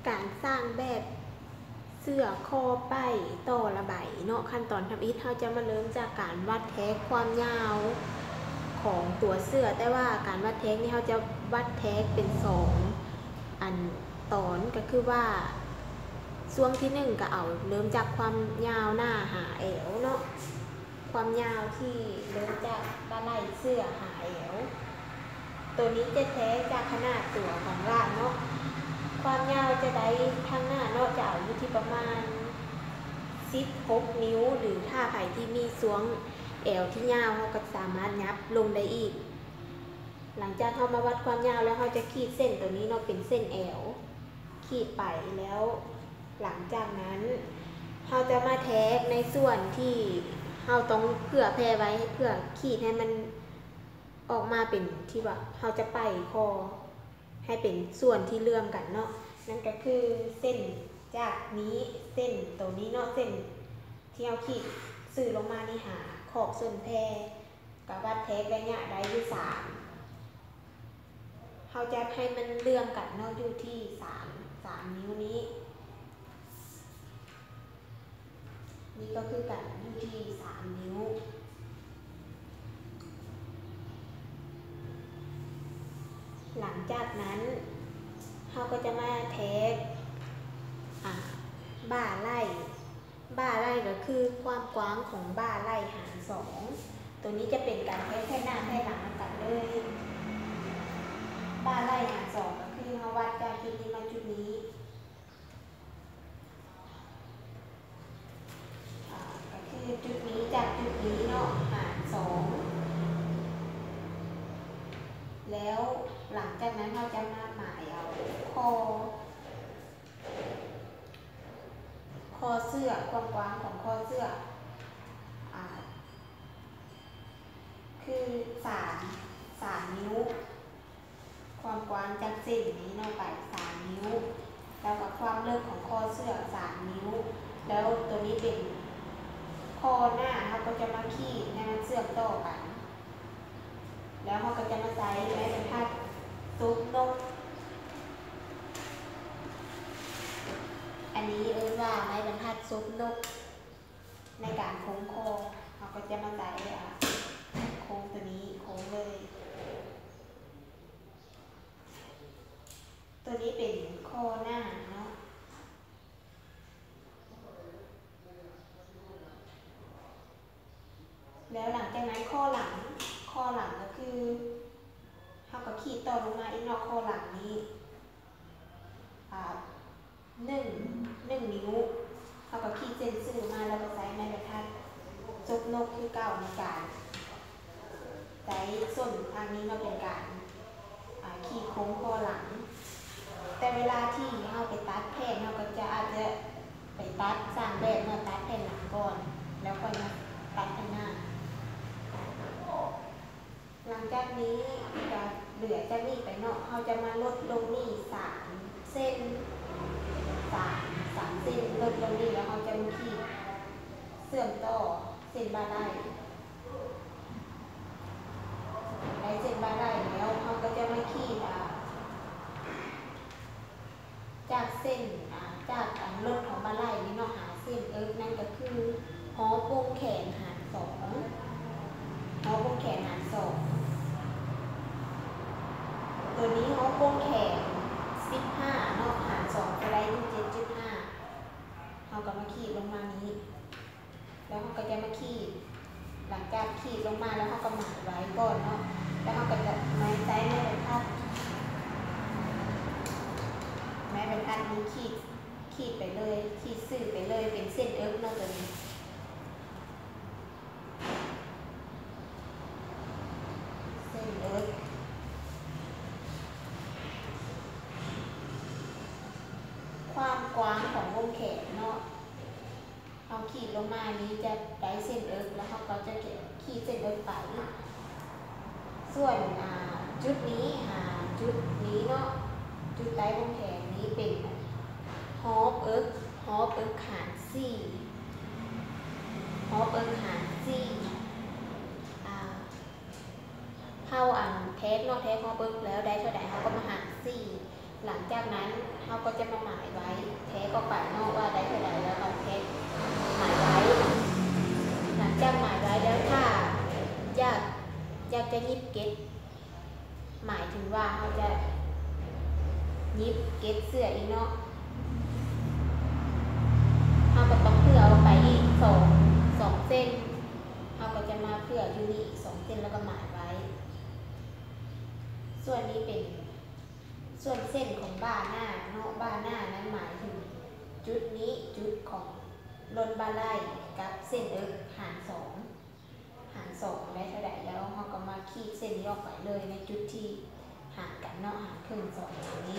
การสร้างแบบเสื้อคอป้ายต่อระบายเนาะขั้นตอนทำอิฐเราจะมาเริ่มจากการวัดแท็กความยาวของตัวเสื้อแต่ว่าการวัดแท็กนี่เราจะวัดแท็กเป็น2อันตอนก็คือว่าช่วงที่1ก็เอาเริ่มจากความยาวหน้าหาเอวเนาะความยาวที่เริ่มจากด้านในเสื้อหาเอวตัวนี้จะแท็กจากขนาดตัวของร่างเนาะความยาวจะได้ทางหน้าเนาะจะเอาอยู่ที่ประมาณ16 นิ้วหรือถ้าใครที่มีช่วงแอวที่ยาวเขาก็สามารถยับลงได้อีกหลังจากเขามาวัดความยาวแล้วเขาจะขีดเส้นตัวนี้เนาะเป็นเส้นแอวขีดไปแล้วหลังจากนั้นเขาจะมาแทกในส่วนที่เขาต้องเผื่อแพร่ไว้เพื่อขีดให้มันออกมาเป็นที่ว่าเขาจะไปคอให้เป็นส่วนที่เลื่อมกันเนาะนั่นก็คือเส้นจากนี้เส้นตัวนี้เนาะเส้นที่เราขีดสื่อลงมานี่หาขอบส่วนแพรกับวัดแทกระยะได้ที่3เขาจะให้มันเลื่อมกันเนาะอยู่ที่3นิ้วนี้นี่ก็คือกันอยู่ที่3นิ้วหลังจากนั้นเขาก็จะมาแทกบ่าไหล่ก็คือความกว้างของบ่าไหล่หาร2ตัวนี้จะเป็นการแทกแค่หน้าแค่หลังกันเลยบ่าไหล่หาร2ก็คือเขาวัดจากจุดนี้มาจุดนี้ก็คือจุดนี้จากจุดนี้เนาะหาร2แล้วหลังจากนั้นเราจะมาหมายเอาคอเสื้อความกว้างของคอเสื้อคือ3นิ้วความกว้างจากเส้นนี้เนาะไป3นิ้วแล้วกับความเลิกของคอเสื้อ3นิ้วแล้วตัวนี้เป็นคอหน้าเขาก็จะมาขีดให้มันเสื่อมต่อกันแล้วเขาก็จะมาใช้ไม้บรรทัดซุปนกอันนี้ว่าไม้บรรทัดซุปนกในการโค้งคอเขาก็จะมาใช้โค้งตัวนี้โค้งเลยตัวนี้เป็นคอหน้าเนาะแล้วหลังจากนั้นข้อหลังก็คือเขาก็ขีดต่อลงมาอีกเนาะข้อหลังนี้1 นิ้วเขาก็ขีดเส้นสื่อมาแล้วก็ใช้ไม้บรรทัดซุปนกคือเก่าในการใช้ส่วนทางนี้มาเป็นการขีดโค้งข้อหลังแต่เวลาที่เราไปตัดแผ่นเราก็จะอาจจะไปตัดสร้างแบบมาตัดแผ่นหลังก่อนแล้วค่อยมาตัดข้างหน้าหลังจากนี้จะเหลือจากนี้ไปเนาะเราจะมาลดลงนี่3 เส้น3 เส้นลดลงนี่แล้วเราจะมาขีดเสื่อมต่อเส้นบ่าไหล่ได้เส้นบ่าไหล่แล้วเราก็จะมาขีดจากเส้นจากลดของบ่าไหล่นี่เนาะหาเส้นนั่นก็คือหอโป้งแขนหาร2หอโป้งแขนหาร2ตัวนี้หอโป้งแขน15เนาะหาร2จะได้ที่ 7.5เราก็มาขีดลงมานี้แล้วเราก็จะมาขีดหลังจากขีดลงมาแล้วเราก็หมายไว้ก่อนเนาะแล้วเราก็จะใช้ไม้บรรทัดนี้ขีดไปเลยขีดสื่อไปเลยเป็นเส้นเนาะตัวนี้เส้นความกว้างของวงแขนเนาะเอาขีดลงมานี้จะได้เส้นแล้วเขาก็จะขีดเส้นไปส่วนจุดนี้จุดนี้เนาะจุดใต้วงแขนนี้เป็นฮอปหาร4ฮอปหาร4เข้าแท็กเนาะแท็กฮอปแล้วได้เท่าไหร่เขาก็มาหาร4 หลังจากนั้นเราก็จะมาหมายไว้แท้ก็ป่านอกว่าได้เท่าไหร่แล้วก็แท้หมายไว้หลังจากหมายไว้แล้วถ้าอยากจะยิบเก็ตหมายถึงว่าเราจะยิบเก็ตเสื้ออีกเนาะเราก็ต้องเผื่อเอาไปอีกสองเส้นเราก็จะมาเผื่ออยู่นี่อีก2 เส้นแล้วก็หมายไว้ส่วนนี้เป็นส่วนเส้นของบ้าหน้าเนาะบ้าหน้านั้นหมายถึงจุดนี้จุดของลนบาไล่กับเส้นเอิกหาร2ได้เท่าไหร่แล้วเราก็มาขีดเส้นนี้ออกไปเลยในจุดที่หารกันเนาะหารครึ่ง2อย่างนี้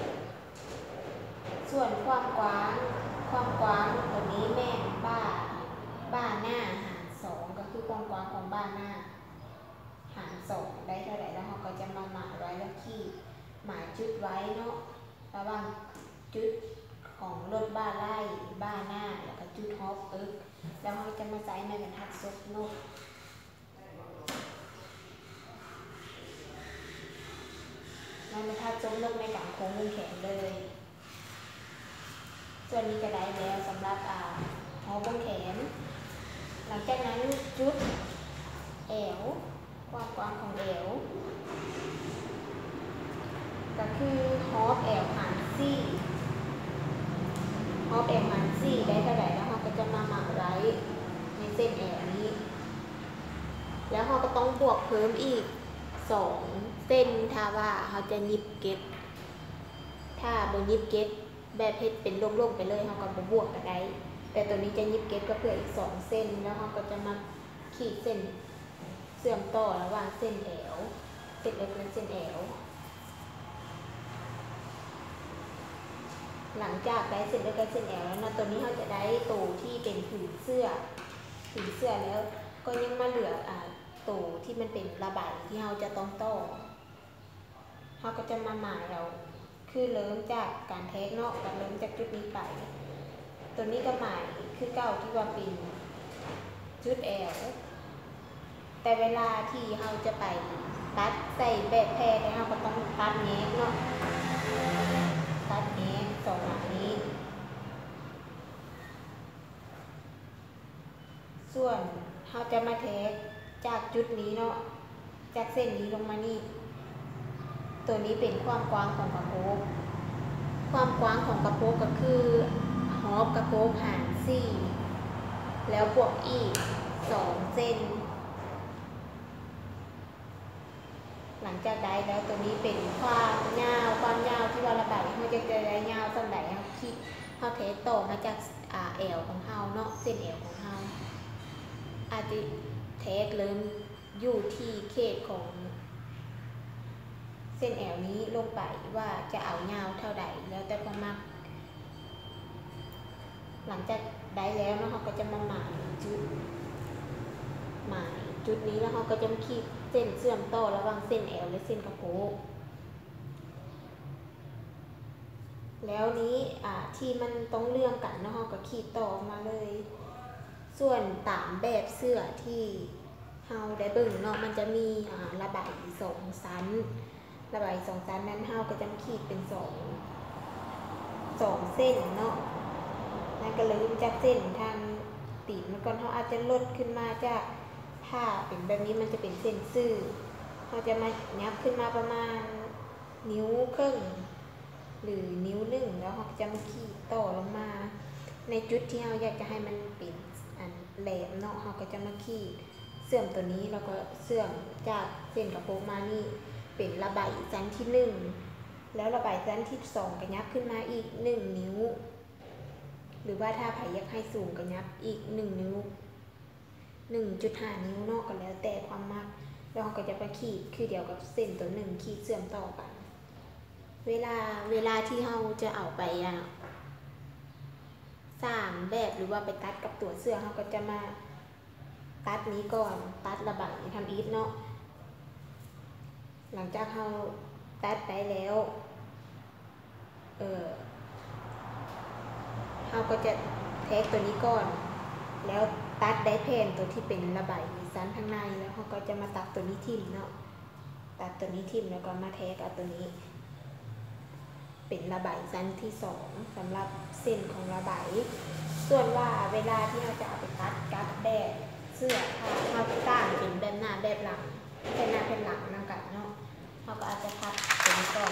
ส่วนความกว้างตัวนี้แม่บ้าหน้าหาร2ก็คือความกว้างของบ้าหน้าหาร2ได้เท่าไหร่แล้วเราก็จะมาหมายไว้แล้วขีดหมายจุดไว้เนาะระหว่างจุดของรถบ้าไล่บ้าหน้าแล้วก็จุดฮอปเอิกแล้วเราจะมาใช้ไม้บรรทัดซบนกไม้บรรทัดซบนกในการโค้งวงแขนเลยส่วนนี้ก็ได้แล้วสำหรับฮอปวงแขนหลังจากนั้นจุดแอวความกว้างของแอวก็คือฮอปแอวหาร4ฮอปแอวหาร4ได้เท่าไหร่แล้วเราก็จะมาหมายไว้ในเส้นแอวนี้แล้วเราก็ต้องบวกเพิ่มอีก2 เส้นถ้าว่าเราจะยิบเก็ตถ้าบนยิบเก็ตแบบเพชรเป็นลงๆไปเลยเราก็บวกกันได้แต่ตัวนี้จะยิบเก็ตก็เพื่ออีก2 เส้นแล้วเราก็จะมาขีดเส้นเสื่อมต่อระหว่างเส้นแอวเส้นเอิกและเส้นแอวหลังจากได้เส้นเอิกและเส้นแอวแล้วนะตัวนี้เราจะได้ตัวที่เป็นผืนเสื้อแล้วก็ยังมาเหลือตัวที่มันเป็นระบายที่เราจะต้องต่อเราก็จะมาหมายเราคือเริ่มจากการแทกเนาะกันเริ่มจากจุดนี้ไปตัวนี้ก็หมายคือเก้าที่ว่าเป็นจุดแอวแต่เวลาที่เราจะไปตัดใส่แบบแพรเราก็ต้องตัดแงะเนาะตัดแงะ2 หลังนี้ส่วนเราจะมาแทกจากจุดนี้เนาะจากเส้นนี้ลงมานี่ตัวนี้เป็นความกว้างของกระโปรงความกว้างของกระโปรงก็คือฮอปกระโปรงหาร4แล้วบวกอีก2 เส้นหลังจากได้แล้วตัวนี้เป็นความยาวที่ว่าระบายเราจะได้ยาวสักไหนที่เราเทต่อมาจากแอวของเราเนาะเส้นแอวของเราอาจจะเทสเริ่มอยู่ที่เขตของเส้นแอวนี้ลงไปว่าจะเอายาวเท่าใดแล้วแต่ความมักหลังจากได้แล้วเนาะเราก็จะมาหมายจุดนี้แล้วเราก็จะมาขีดเส้นเชื่อมต่อระหว่างเส้นแอวและเส้นกระโปงแล้วนี้ที่มันต้องเลื่องกันเนาะเราก็ขีดต่อมาเลยส่วนตามแบบเสื้อที่เราได้เบิ่งเนาะมันจะมีระบาย2 ชั้นระบาย2 ชั้นนั้นเราก็จะขีดเป็น2 เส้นเนาะนั่นก็เลยจากเส้นทางตีนมันก่อนเราอาจจะลดขึ้นมาจากถ้าเป็นแบบนี้มันจะเป็นเส้นซื่อเราจะมายับขึ้นมาประมาณนิ้วครึ่งหรือนิ้ว1แล้วเราจะมาขีดต่อลงมาในจุดที่เราอยากจะให้มันเป็นแหลมเนาะเราก็จะมาขีดเสื่อมตัวนี้แล้วก็เสื่อมจากเส้นกระโปรงมานี่เป็นระบายชั้นที่1แล้วระบายชั้นที่2ก็ยับขึ้นมาอีก1 นิ้วหรือว่าถ้าใครอยากให้สูงก็ยับอีก1 นิ้ว 1.5 นิ้วเนาะก็แล้วแต่ความมักแล้วเราก็จะไปขีดคือเดียวกับเส้นตัว1ขีดเสื่อมต่อกันเวลาที่เราจะเอาไปสร้างแบบหรือว่าไปตัดกับตัวเสื้อเราก็จะมาตัดนี้ก่อนตัดระบายทำอีทเนาะหลังจากเราตัดได้แล้วเราก็จะแทกตัวนี้ก่อนแล้วตัดได้แผ่นตัวที่เป็นระบายชั้นข้างในแล้วเราก็จะมาตัดตัวนี้ทิ่มเนาะตัดตัวนี้ทิ่มแล้วก็มาแทกเอาตัวนี้เป็นระบายสั้นที่2สำหรับเส้นของระบายส่วนว่าเวลาที่เราจะเอาไปตัดกับแบบเสื้อผ้าเราจะสร้างเป็นแบบหน้าแบบหลังเป็นหน้าเป็นหลังนั่นกันเนาะเราก็อาจจะทับตรงก่อน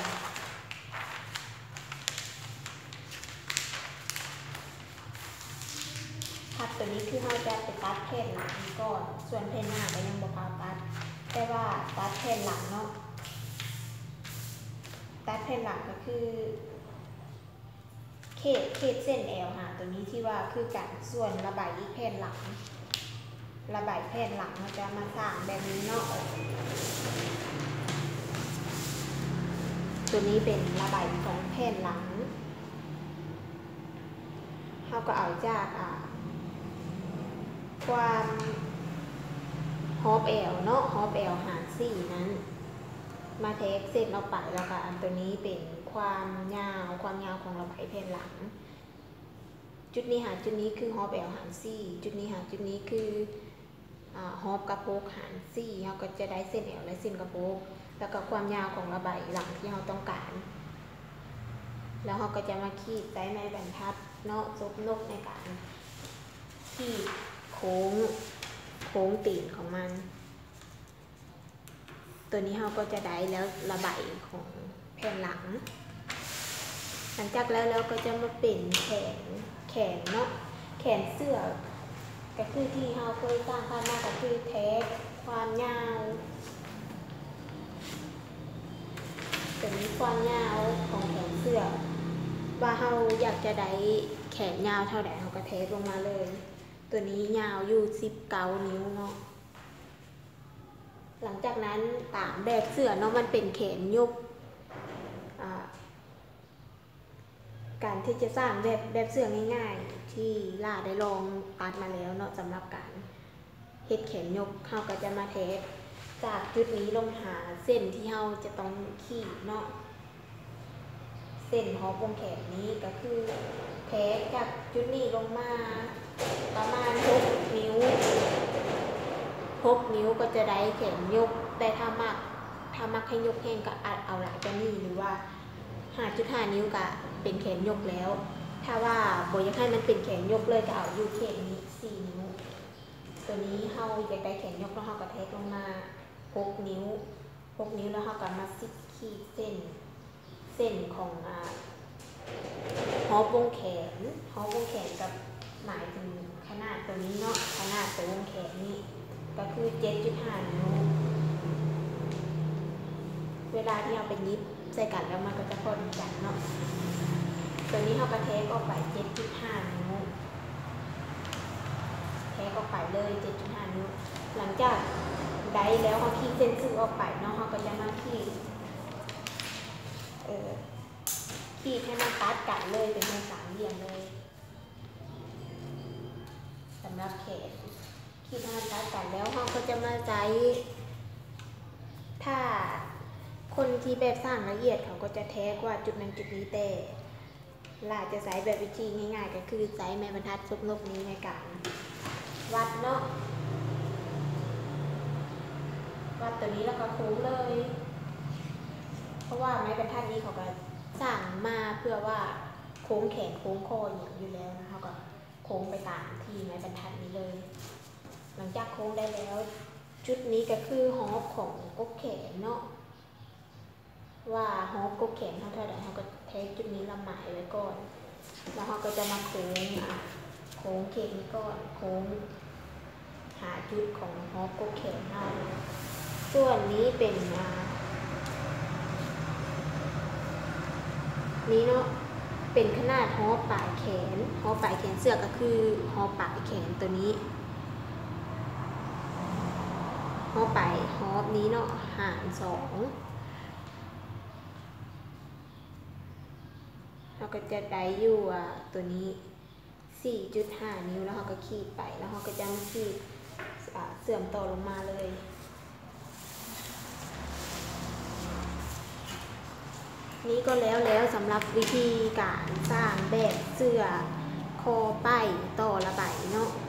ทับตัวนี้คือเราจะไปตัดแผ่นหลังก่อนส่วนแผ่นหน้าก็ยังบ่พาตัดแต่ว่าตัดแผ่นหลังเนาะตัดแผ่นหลังก็คือเขตเส้นแอลหาตัวนี้ที่ว่าคือการส่วนระบายแผ่นหลังระบายแผ่นหลังเราจะมาสร้างแบบนี้เนาะตัวนี้เป็นระบายของแผ่นหลังเราก็เอาจากความฮอปแอลเนาะฮอปแอลหาร4นั้นมาเทคเส้นเอาไปแล้วก็อันตัวนี้เป็นความยาวของระบายแผ่นหลังจุดนี้หารจุดนี้คือฮอปแอลหาร4จุดนี้หารจุดนี้คือฮอปกระโปงหาร4เราก็จะได้เส้นแอลและเส้นกระโปงแล้วก็ความยาวของระบายหลังที่เราต้องการแล้วเราก็จะมาขีดใช้ไม้บรรทัดเนาะซบนกในการขีดโค้งตีนของมันตัวนี้เราก็จะได้แล้วระบายของแผ่นหลังหลังจากแล้วก็จะมาเป็นแขนเนาะแขนเสื้อก็คือที่เราเคยสร้างขึ้นมาก็คือแท็กความยาวตัวนี้ความยาวของแขนเสื้อว่าเราอยากจะได้แขนยาวเท่าไหร่เราก็แท็กลงมาเลยตัวนี้ยาวอยู่19 นิ้วเนาะหลังจากนั้นตามแบบเสื้อเนาะมันเป็นแขนยกการที่จะสร้างแบบเสื้อง่ายๆที่ล่าได้ลองตัดมาแล้วเนาะสำหรับการเฮ็ดแขนยกเราก็จะมาเทสจากจุดนี้ลงหาเส้นที่เราจะต้องขีดเนาะเส้นฮอปวงแขนนี้ก็คือเทสจากจุดนี้ลงมาประมาณ6 นิ้ว6 นิ้วก็จะได้แขนยกแต่ถ้ามักให้ยกแห้งก็อาจเอาหลายกว่านี้หรือว่า 5.5 นิ้วก็เป็นแขนยกแล้วถ้าว่าบ่อยากให้มันเป็นแขนยกเลยก็เอาอยู่แขนนี้4 นิ้วตัวนี้เฮาอยากได้แขนยกแล้วเฮาก็แทกลงมา6 นิ้วแล้วเฮาก็มาขีดเส้นของฮอปวงแขนกับหมายถึงขนาดตัวนี้เนาะขนาดตัววงแขนนี้ก็คือ 7.5 นิ้วเวลาที่เราไปยิบใส่กันแล้วมันก็จะพอดีกันเนาะตัวนี้เราก็เทคออกไป 7.5 นิ้วเทคออกไปเลย 7.5 นิ้วหลังจากได้แล้วเราขีดเส้นซึ่งออกไปเนาะเราก็จะมาขีดให้มันตัดกันเลยเป็นวงสามเหลี่ยมเลยสำหรับแขนขีดให้มันตัดกันแล้วเราก็จะมาใช้ถ้าคนที่แบบสร้างละเอียดเขาก็จะแท้กว่าจุดนั้นจุดนี้แต่ล่าจะใช้แบบวิธีง่ายๆก็คือใช้ไม้บรรทัดซบนกนี้ในการวัดเนาะวัดตัวนี้แล้วก็โค้งเลยเพราะว่าไม้บรรทัดนี้เขาก็สร้างมาเพื่อว่าโค้งแขนโค้งคออย่างอยู่แล้วนะเขาก็โค้งไปตามที่ไม้บรรทัดนี้เลยหลังจากโค้งได้แล้วจุดนี้ก็คือฮอปของกกแขนเนาะว่าฮอปกกแขนเท่าไหร่เขาก็เทคจุดนี้ละหมายไว้ก่อนแล้วเขาก็จะมาโค้งเขนนี้ก่อนโค้งหาจุดของฮอปกกแขนเอาส่วนนี้เป็นนี้เนาะเป็นขนาดฮอปปลายแขนเสื้อก็คือฮอปปลายแขนตัวนี้ฮอปนี้เนาะหาร2เราก็จะได้อยู่ตัวนี้ 4.5 นิ้วแล้วเราก็ขีดไปแล้วเราก็จะมาขีดเสื่อมต่อลงมาเลยนี้ก็แล้วสำหรับวิธีการสร้างแบบเสื้อคอป้ายต่อระบายเนาะ